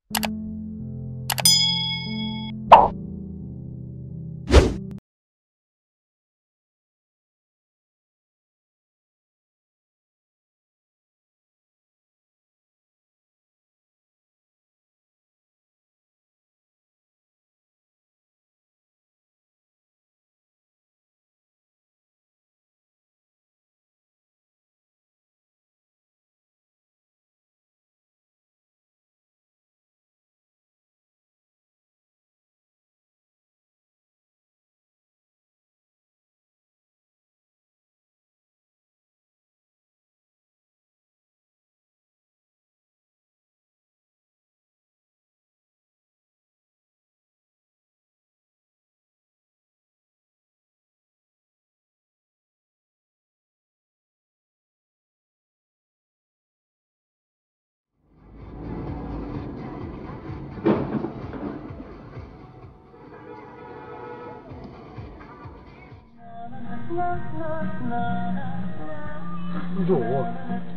Да.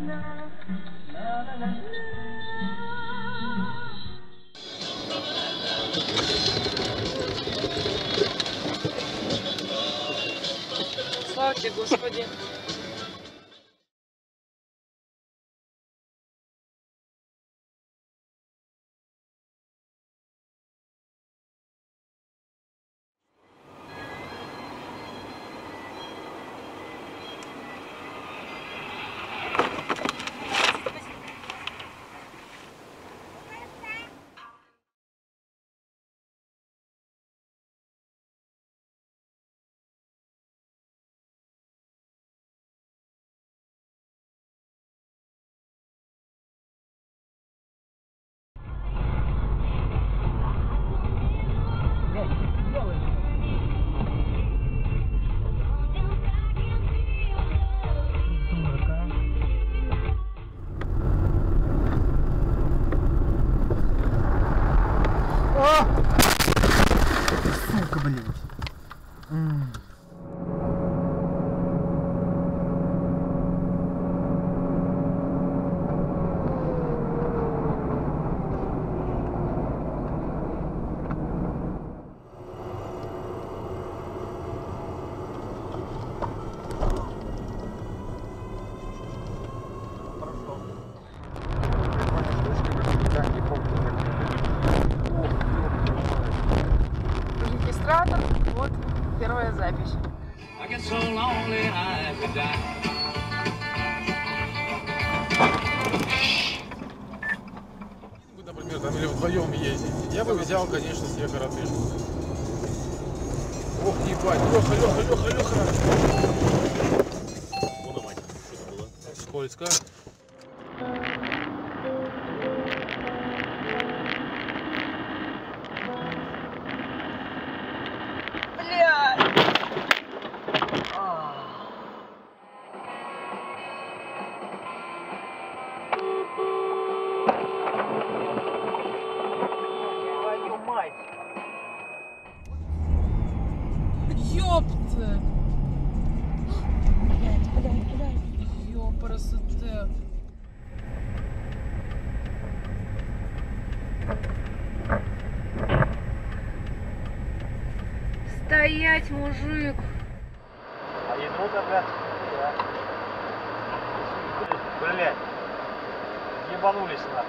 Слава тебе, Господи. Сука, блядь. Регистратор, вот первая запись. Вы, например, там или вдвоем ездите, я бы взял, конечно, себе коротышку. Ох, ебать, Леха. Вон, мать, что-то было. Скользко. Ёпта! Блядь. Ёпарасоте. Стоять, мужик! А не ну тогда? Блядь. Ебанулись нахуй.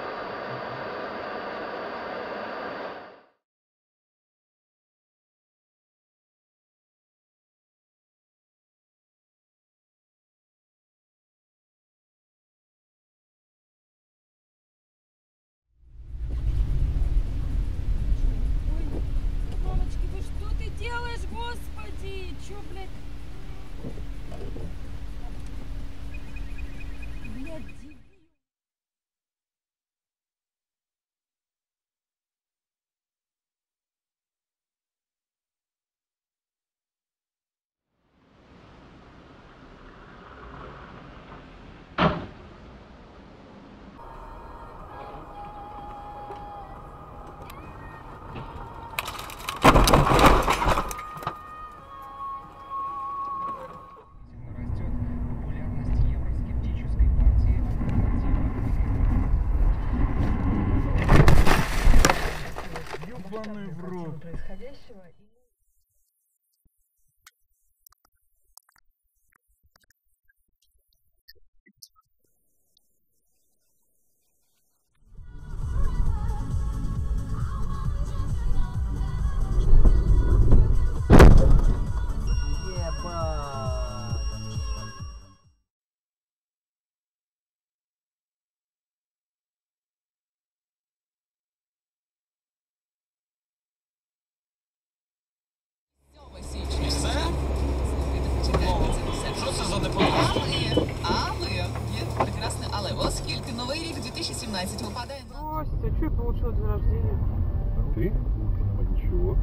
Мамочки, вы что ты делаешь, господи? Чё, блядь? Блядь, дебил. Ёбаный в рот. происходящего. Але оскільки новий рік 2017 випадає на... Бросьте, а что я получила день рождения? Ты? Ничего.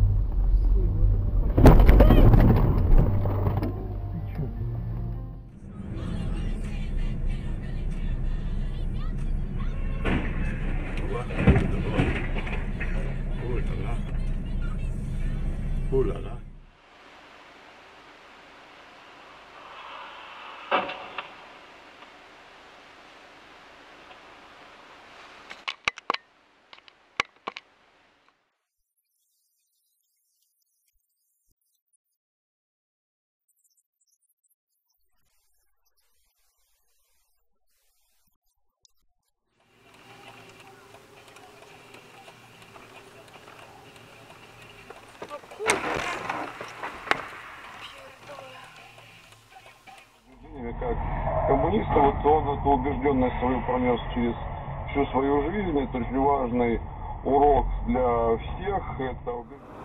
Оля-ля. Как коммуниста, вот он эту убежденность свою пронес через всю свою жизнь. Это очень важный урок для всех. Это